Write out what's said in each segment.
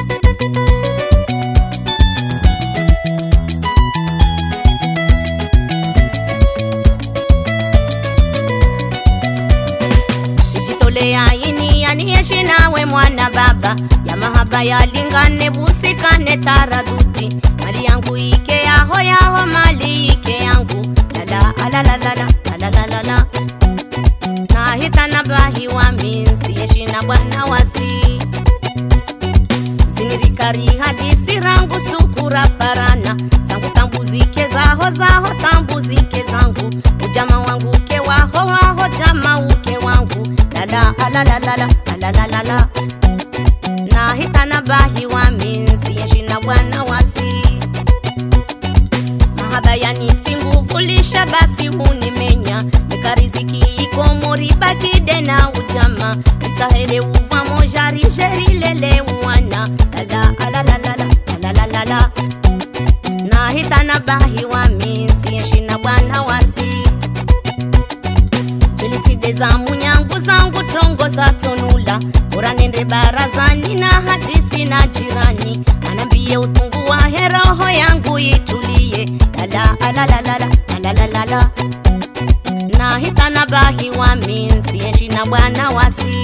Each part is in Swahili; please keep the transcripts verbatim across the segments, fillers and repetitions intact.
Sijitolea ini aniishi nawe mwana baba, ya mahaba ya lingane busikane taraduti, mali yangu ike yaho yaho mali ike yangu, lala alalalala alalalala. Nahita nabahi wa minsi yeshi na bwana wasi, zinirikari hadisi rangu sukura parana, zangu tambuzike zaho zaho tambuzike zangu, ujama wangu ke waho waho jama uke wangu, lala alalalala alalalala. Nahita nabahi wa minsi yeshi na bwana wasi, mahaba yaniti nguvulisha basi hunimenya, nikariziki iko moriba kidena ujama, itahele uva mojari jeri lele mwana, lala alalalala alalalala. Nahita nabahi wa minsi yeshi na bwana wasi, tulitide za munyangu zangu tongo za tonula, ura nende barazani na hadisi na jirani, anambie utungu wa heroho yangu itulie, lala alalalala alalalala. Nahita nabahi wa minsi yeshi na bwana wasi,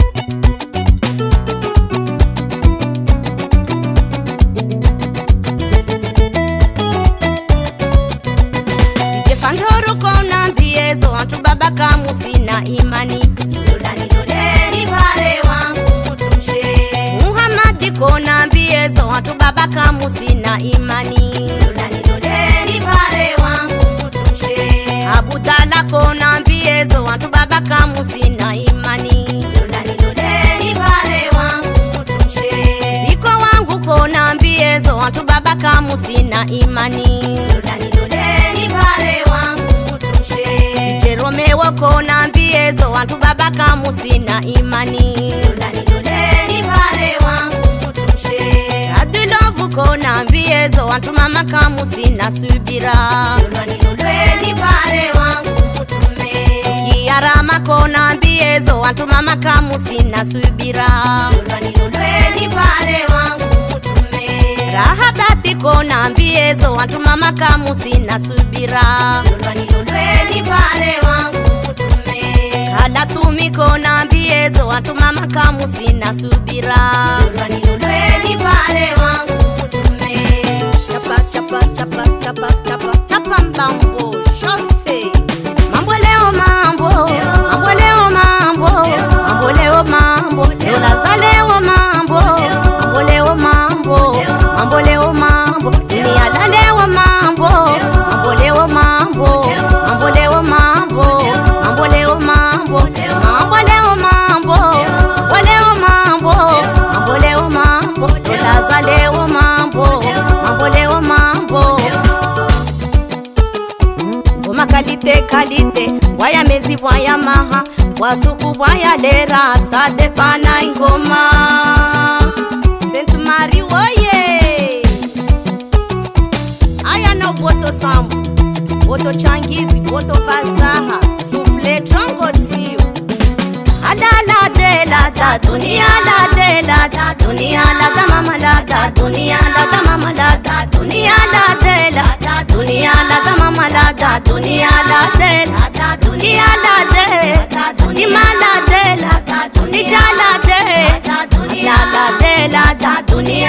Fandoro kona mbiezo antu baba kamu sina imani, Suludani dodeni pare wangu mutumshe. Muhammadi kona mbiezo antu baba kamu sina imani, Suludani dodeni pare wangu mutumshe. Abutala kona mbiezo antu baba kamu sina imani, Suludani dodeni pare wangu mutumshe. Ziko wangu kona mbiezo antu baba kamu sina imani, Suludani dodeni pare wangu mutumshe. Jeromeo kona mbiezo antu baba kamu sina imani, Suludani dodeni pare wangu mutumshe. Adulovu kona mbiezo antu mama kamu sina subira, Suludani dodeni pare wangu mutume. Kiarama kona mbiezo antu mama kamu sina subira, Suludani dodeni pare wangu mutume. Rahabati kona mbiezo antu mama kamu sina subira, Suludani dodeni pare wangu mutume. Hala tumi kona mbiezo antu mama kamu sina subira, Suludani dodeni pare wangu mutume. Chapa chapa chapa chapa chapa chapa mbambo shofe, mambo leo mambo, mambo leo mambo, mambo leo mambo, leo lazalewa mambo, mambo leo mambo, mambo leo mambo, dunia lalewa mambo, mambo leo mambo, mambo leo mambo, mambo leo mambo, mambo leo mambo, waleo mambo, mambo leo mambo, leo lazalewa mambo, mambo leo mambo. Ngoma kalite kalite, waya mezi waya maha, wasuku waya lera, sade pana ingoma. Saint Marie woye, aya na boto sambu, boto changizi, boto fasaha, souffle trongo tsiyo. Alala de la da dunia la de la da dunia la da mama la da dunia la da mama la da dunia la de la da dunia la da mama la da dunia la de la da dunia la de ni mala de la da dunia la de dunia la de la da dunia